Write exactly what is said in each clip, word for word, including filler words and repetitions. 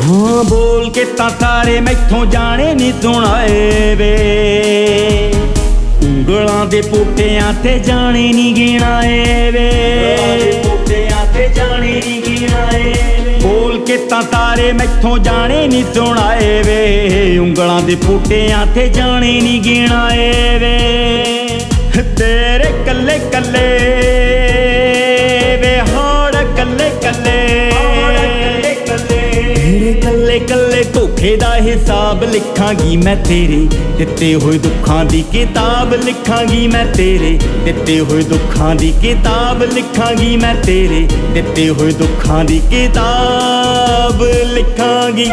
हाँ बोल के ता सारे मैथों जाने नहीं सुनाए वे, ਉਂਗਲਾਂ ਦੇ ਪੋਟਿਆਂ ਤੇ ਜਾਣੇ ਨਹੀਂ ਗਿਣਾਏ ਵੇ, ਪੋਟਿਆਂ ਤੇ ਜਾਣੇ ਨਹੀਂ ਗਿਣਾਏ ਵੇ। ਬੋਲ ਕੇ ਤਾਂ ਸਾਰੇ ਮੈਥੋਂ ਜਾਣੇ ਨਹੀਂ ਸੁਣਾਏ ਵੇ, ਉਂਗਲਾਂ ਦੇ ਪੋਟਿਆਂ ਤੇ ਜਾਣੇ ਨਹੀਂ ਗਿਣਾਏ ਵੇ। ਤੇਰੇ ਕੱਲੇ ਕੱਲੇ ਵੇ ਹੋੜ ਕੱਲੇ ਕੱਲੇ, तेरे कल्ले कल्ले धोखे दा हिसाब लिखांगी मैं, तेरे दिते हुए दुखां दी किताब लिखांगी मैं, तेरे दिते हुए दुखां दी किताब लिखांगी मैं, तेरे दिते हुए दुखां दी किताब लिखांगी।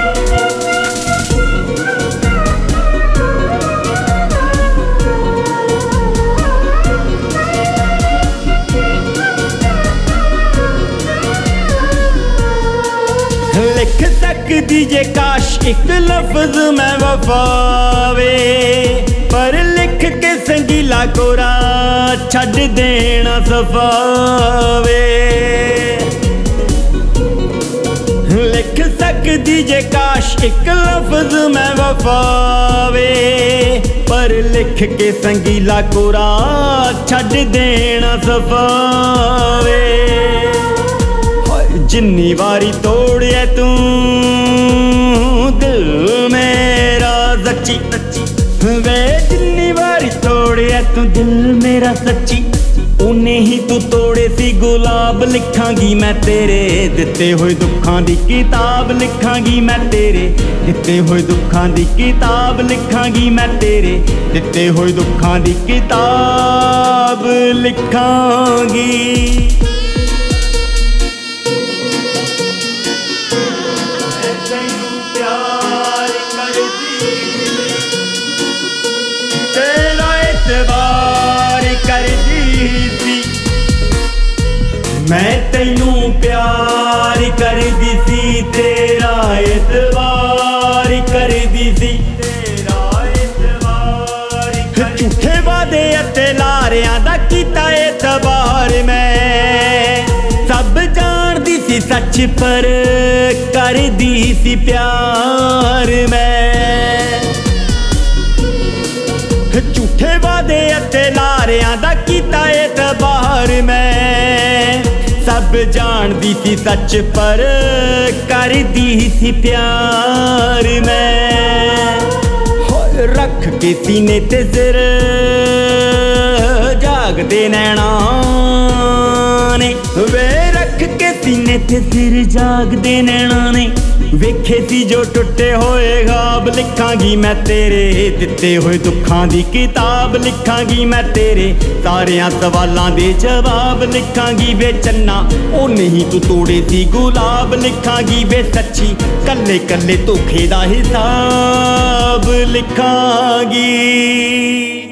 लिख सकदी जे काश एक लफ्ज मैं वफावे, पर लिख के संगीला कोरा छड़ देना सफावे। लिख सकदी जे काश एक लफ्ज मैं वफावे, पर लिख के संगीला कोरा छड़ देना सफावे। जिन्नी वारी तोड़िया तू दिल मेरा सच्ची सच्ची वे, जिन्नी वारी तोड़िया तू दिल मेरा सच्ची, उन्ने ही तू तोड़े सी गुलाब लिखांगी मैं, तेरे दिते हुए दुखां दी किताब लिखांगी मैं, तेरे दिते हुए दुखां दी किताब लिखांगी मैं, तेरे दिते हुए दुखां दी किताब लिखांगी। मैं तैनू प्यार करदी सी, तेरा एतबार करदी सी, तेरा एतबार। झूठे वादे अते लारियां दा कीता एतबार मैं, सब जानदी सी सच पर करदी सी प्यार मैं। झूठे वादे अते लारियां दा कीता एतबार मैं, सब जानदी सी सच पर करदी सी प्यार मैं। रख के सीने ते सिर जागदे नैना ने वे, रख के सीने ते सिर जागदे नैना ने, वेखे सी जो टुटे होए ख्वाब लिखांगी मैं, तेरे दिते हुए दुखां दी किताब लिखांगी मैं, तेरे सारियां सवालां दे जवाब लिखांगी वे। चन्ना ओ नहीं तू तोड़े सी गुलाब लिखांगी वे, सच्ची कल्ले कल्ले धोखे दा हिसाब लिखांगी।